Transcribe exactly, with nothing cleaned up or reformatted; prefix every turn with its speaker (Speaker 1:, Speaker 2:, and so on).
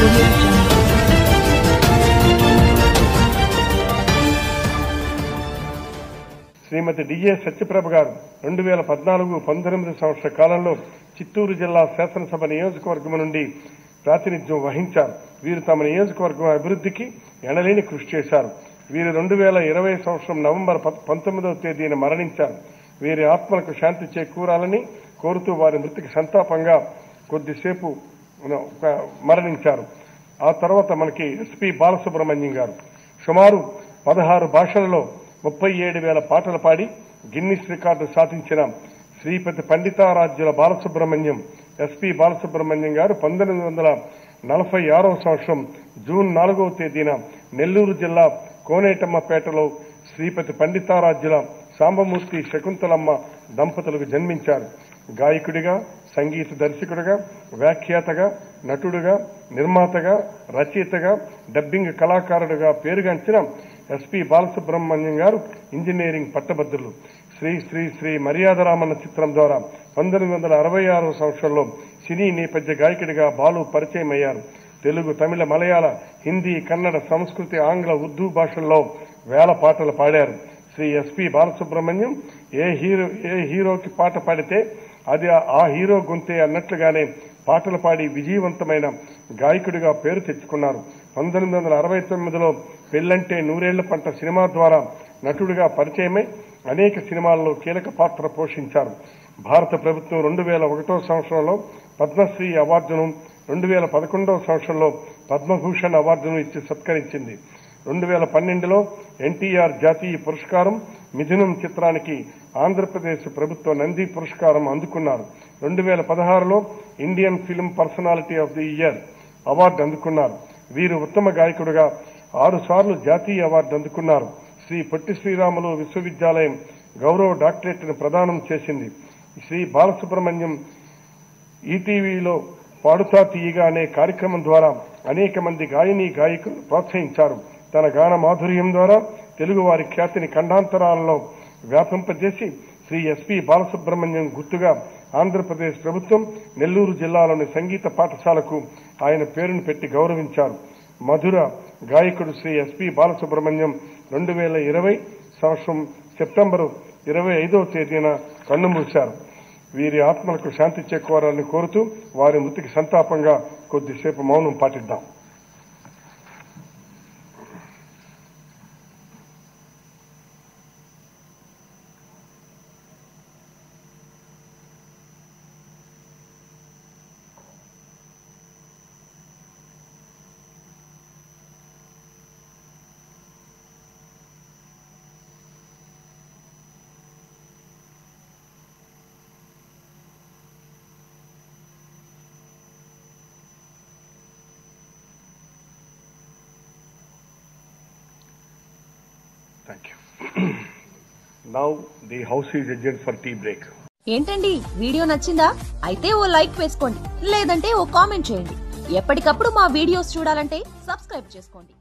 Speaker 1: శ్రీమతి DA Satyaprabha గారు రెండు వేల పద్నాలుగు పంతొమ్మిది సంవత్సర కాలంలో చిత్తూరు జిల్లా శాసనసభ నియోజకవర్గం నుండి ప్రాతినిధ్యం వహించారు. వీరు తమ నియోజకవర్గం అభివృద్ధికి ఎనలేని కృషి చేశారు. వీరు రెండు వేల ఇరవై సంవత్సరం నవంబర్ పంతొమ్మిదవ తేదీన మరణించారు. వీరి ఆత్మలకు శాంతి చేకూరాలని కోరుతూ వారి మృతికి సంతాపంగా కొద్దిసేపు మరణించారు. ఆ తర్వాత మనకి ఎస్పీ బాలసుబ్రహ్మణ్యం గారు సుమారు పదహారు భాషలలో ముప్పై ఏడు వేల పాటలు పాడి గిన్నిస్ రికార్డు సాధించిన శ్రీపతి పండితారాధ్యుల బాలసుబ్రహ్మణ్యం ఎస్పీ బాలసుబ్రహ్మణ్యం గారు పంతొమ్మిది వందల నలభై ఆరవ సంవత్సరం జూన్ నాలుగవ తేదీన నెల్లూరు జిల్లా కోనేటమ్మపేటలో శ్రీపతి పండితారాధ్యుల సాంబమూర్తి శకుంతలమ్మ దంపతులకు జన్మించారు. గాయకుడిగా, సంగీత దర్శకుడిగా, వ్యాఖ్యాతగా, నటుడుగా, నిర్మాతగా, రచయితగా, డబ్బింగ్ కళాకారుడిగా పేరుగాంచిన ఎస్పీ బాలసుబ్రహ్మణ్యం గారు ఇంజనీరింగ్ పట్టభద్రులు. శ్రీ శ్రీ శ్రీ మర్యాదరామన్న చిత్రం ద్వారా పంతొమ్మిది వందల అరవై ఆరవ సంవత్సరంలో సినీ నేపథ్య గాయకుడిగా బాలు పరిచయం అయ్యారు. తెలుగు, తమిళ, మలయాళ, హిందీ, కన్నడ, సంస్కృతి, ఆంగ్ల, ఉర్దూ భాషల్లో వేల పాటలు పాడారు. శ్రీ ఎస్పీ బాలసుబ్రహ్మణ్యం ఏ హీరో ఏ హీరోకి పాట పాడితే అది ఆ హీరో గొంతే అన్నట్లుగానే పాటలు పాడి విజయవంతమైన గాయకుడిగా పేరు తెచ్చుకున్నారు. పంతొమ్మిది వందల అరవై తొమ్మిదిలో పెళ్లంటే నూరేళ్ల పంట సినిమా ద్వారా నటుడిగా పరిచయమై అనేక సినిమాల్లో కీలక పాత్ర పోషించారు. భారత ప్రభుత్వం రెండు వేల ఒకటో సంవత్సరంలో పద్మశ్రీ అవార్డును, రెండు వేల పదకొండవ సంవత్సరంలో పద్మభూషణ్ అవార్డును ఇచ్చి సత్కరించింది. రెండు వేల పన్నెండులో ఎన్టీఆర్ జాతీయ పురస్కారం, మిథునం చిత్రానికి ఆంధ్రప్రదేశ్ ప్రభుత్వ నంది పురస్కారం అందుకున్నారు. రెండు వేల పదహారులో Indian film personality of the year award అందుకున్నారు. వీరు ఉత్తమ గాయకుడిగా ఆరు సార్లు జాతీయ అవార్డు అందుకున్నారు. శ్రీ పొట్టి శ్రీరాములు విశ్వవిద్యాలయం గౌరవ డాక్టరేట్ను ప్రదానం చేసింది. శ్రీ బాలసుబ్రహ్మణ్యం ఈటీవీలో పాడుతా తీయగా అనే కార్యక్రమం ద్వారా అనేక మంది గాయని గాయకులు ప్రోత్సహించారు. తన గాన మాధుర్యం ద్వారా తెలుగు వారి ఖ్యాతిని ఖండాంతరాలలో వ్యాపింపజేసి శ్రీ ఎస్పీ బాలసుబ్రహ్మణ్యం గుర్తుగా ఆంధ్రప్రదేశ్ ప్రభుత్వం నెల్లూరు జిల్లాలోని సంగీత పాఠశాలకు ఆయన పేరును పెట్టి గౌరవించారు. మధుర గాయకుడు శ్రీ ఎస్పీ బాలసుబ్రహ్మణ్యం రెండు వేల ఇరవై సంవత్సరం సెప్టెంబరు ఇరవై ఐదవ తేదీన కన్నుమూశారు. వీరి ఆత్మలకు శాంతి చేకూరాలని కోరుతూ వారి మృతికి సంతాపంగా కొద్దిసేపు మౌనం పాటిద్దాం. Thank you. Now the house is adjourned for tea break.
Speaker 2: ఏంటండి వీడియో నచ్చిందా? అయితే ఓ లైక్ వేసుకోండి, లేదంటే ఓ కామెంట్ చేయండి. ఎప్పటికప్పుడు మా వీడియోస్ చూడాలంటే సబ్స్క్రైబ్ చేసుకోండి.